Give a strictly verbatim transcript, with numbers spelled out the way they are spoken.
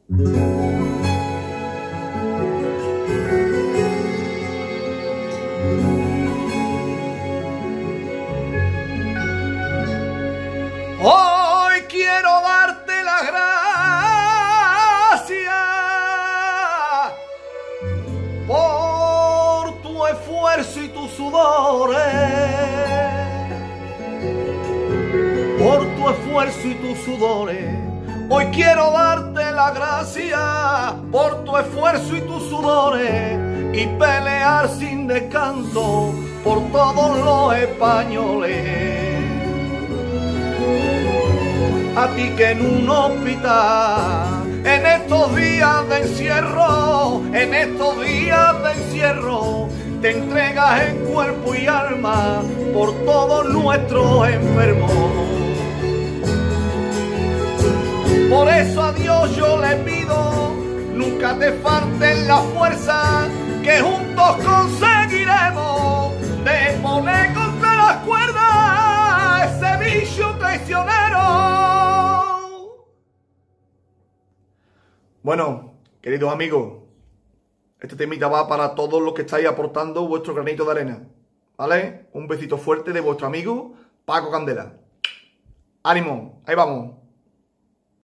Hoy quiero darte las gracias por tu esfuerzo y tus sudores, por tu esfuerzo y tus sudores. Hoy quiero darte las gracias por tu esfuerzo y tus sudores y pelear sin descanso por todos los españoles. A ti que en un hospital, en estos días de encierro, en estos días de encierro, te entregas en cuerpo y alma por todos nuestros enfermos. Por eso a Dios yo le pido, nunca te falten la fuerza, que juntos conseguiremos de poner contra las cuerdas ese bicho traicionero. Bueno, queridos amigos, este temita va para todos los que estáis aportando vuestro granito de arena, ¿vale? Un besito fuerte de vuestro amigo Paco Candela. ¡Ánimo! Ahí vamos.